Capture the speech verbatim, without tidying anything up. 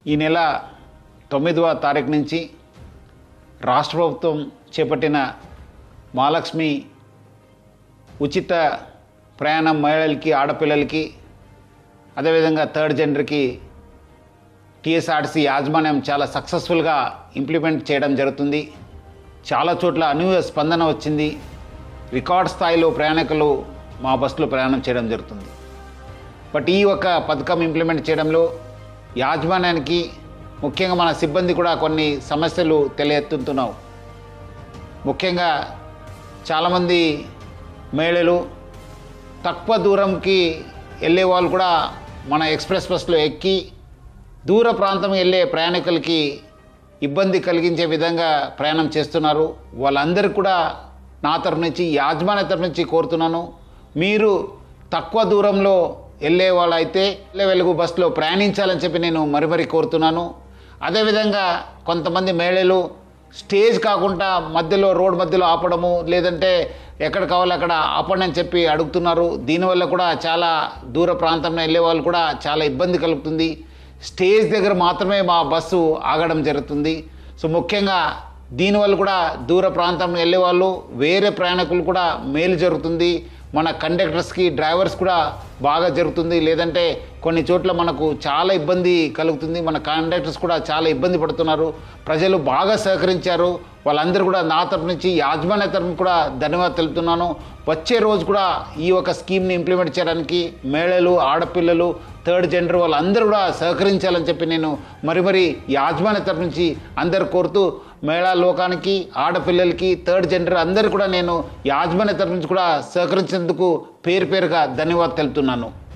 ఈ నెల తొమ్మిదవ తారీఖు నుంచి రాష్ట్ర ప్రభుత్వం చేపట్టిన మహాలక్ష్మి ఉచిత ప్రయాణం మహిళలకి ఆడపిల్లలకి అదేవిధంగా థర్డ్ జెండర్కి టీఎస్ఆర్టీసీ యాజమాన్యం చాలా సక్సెస్ఫుల్గా ఇంప్లిమెంట్ చేయడం జరుగుతుంది. చాలా చోట్ల అనూహ్య స్పందన వచ్చింది. రికార్డ్ స్థాయిలో ప్రయాణికులు మా బస్సులో ప్రయాణం చేయడం జరుగుతుంది. బట్ ఈ ఒక పథకం ఇంప్లిమెంట్ చేయడంలో యాజమాన్యానికి ముఖ్యంగా మన సిబ్బంది కూడా కొన్ని సమస్యలు తెలియెత్తుతున్నావు. ముఖ్యంగా చాలామంది మహిళలు తక్కువ దూరంకి వెళ్ళే వాళ్ళు కూడా మన ఎక్స్ప్రెస్ బస్సులో ఎక్కి దూర ప్రాంతం వెళ్ళే ప్రయాణికులకి ఇబ్బంది కలిగించే విధంగా ప్రయాణం చేస్తున్నారు. వాళ్ళందరికీ కూడా నా తరఫు నుంచి యాజమాన్య తరఫు నుంచి కోరుతున్నాను, మీరు తక్కువ దూరంలో వెళ్ళే వాళ్ళైతే వెలుగు బస్సులో ప్రయాణించాలని చెప్పి నేను మరి మరీ కోరుతున్నాను. అదేవిధంగా కొంతమంది మహిళలు స్టేజ్ కాకుండా మధ్యలో రోడ్ మధ్యలో ఆపడము, లేదంటే ఎక్కడ కావాలో అక్కడ ఆపండి అని చెప్పి అడుగుతున్నారు. దీనివల్ల కూడా చాలా దూర ప్రాంతంలో వెళ్ళే వాళ్ళు కూడా చాలా ఇబ్బంది కలుగుతుంది. స్టేజ్ దగ్గర మాత్రమే మా బస్సు ఆగడం జరుగుతుంది. సో ముఖ్యంగా దీనివల్ల కూడా దూర ప్రాంతంలో వెళ్ళే వాళ్ళు వేరే ప్రయాణికులు కూడా మేలు జరుగుతుంది. మన కండక్టర్స్కి డ్రైవర్స్ కూడా బాగా జరుగుతుంది. లేదంటే కొన్ని చోట్ల మనకు చాలా ఇబ్బంది కలుగుతుంది. మన కండక్టర్స్ కూడా చాలా ఇబ్బంది పడుతున్నారు. ప్రజలు బాగా సహకరించారు. వాళ్ళందరూ కూడా నా తరఫు నుంచి యాజమాన్య తరఫున కూడా ధన్యవాదాలు తెలుపుతున్నాను. వచ్చే రోజు కూడా ఈ ఒక స్కీమ్ని ఇంప్లిమెంట్ చేయడానికి మహిళలు, ఆడపిల్లలు, థర్డ్ జెండర్ వాళ్ళందరూ కూడా సహకరించాలని చెప్పి నేను మరి మరి యాజమాన్య తరఫు నుంచి అందరు కోరుతూ, మహిళా లోకానికి, ఆడపిల్లలకి, థర్డ్ జెండర్ అందరూ కూడా నేను యాజమాన్య తరఫు నుంచి కూడా సహకరించేందుకు పేరు పేరుగా ధన్యవాదాలు తెలుపుతున్నాను.